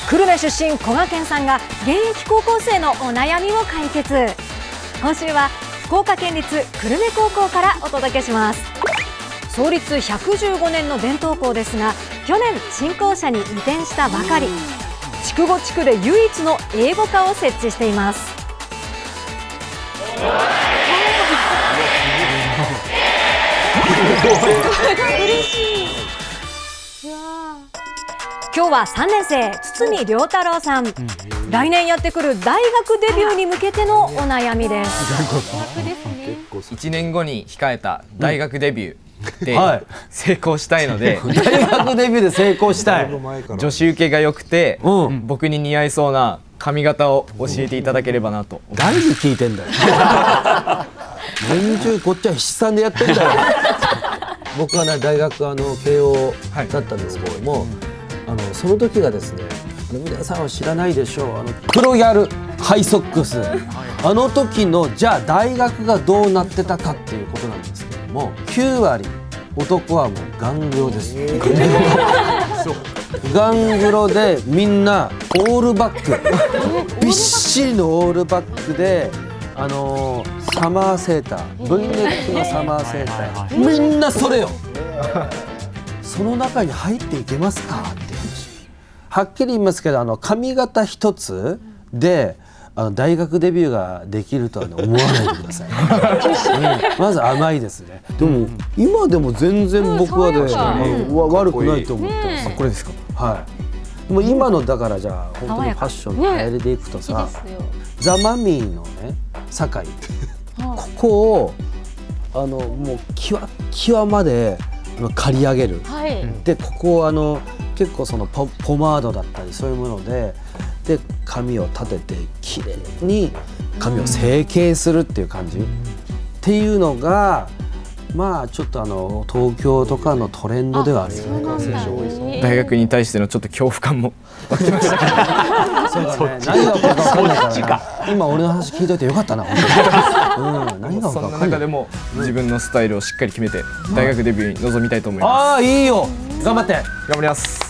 久留米出身古賀健さんが現役高校生のお悩みを解決。今週は福岡県立久留米高校からお届けします。創立115年の伝統校ですが、去年新校舎に移転したばかり。筑後地区で唯一の英語科を設置しています。嬉しい。今日は3年生堤亮太郎さん、来年やってくる大学デビューに向けてのお悩みです。 1年後に控えた大学デビューで成功したいので、 大学デビューで成功したい。 女子受けが良くて、僕に似合いそうな髪型を教えていただければなと。 誰に聞いてんだよ。年中こっちは七三でやってんだよ。僕はね、大学慶応だったんですけども、その時がですね、皆さんは知らないでしょう、黒ギャルハイソックス、あの時のじゃあ大学がどうなってたかっていうことなんですけども、9割男はもうガングロです。ガングロでみんなオールバック、びっしりのオールバックで、サマーセーター、Vネックのサマーセーター、みんなそれよ。その中に入っていけますかって話。はっきり言いますけど、髪型一つで大学デビューができるとは、思わないでください。まず甘いですね。でも今でも全然僕はね、悪くないと思ってます。 これですか。 はい。でも今のだからじゃあ本当にファッションの流行りでいくとさ、ザ・マミーのね酒井、ここをもう際まで刈り上げる。でここを結構そのポマードだったりそういうもので髪を立ててきれいに髪を成形するっていう感じっていうのが、まあちょっと東京とかのトレンドではあるよね。 大学に対してのちょっと恐怖感も湧きました。 そうだね。何が起こるか分かんないからね。今俺の話聞いといてよかったな。何が起こるか分かんない。 そんな中でも自分のスタイルをしっかり決めて大学デビューに臨みたいと思います。 ああ、いいよ。頑張って。 頑張ります。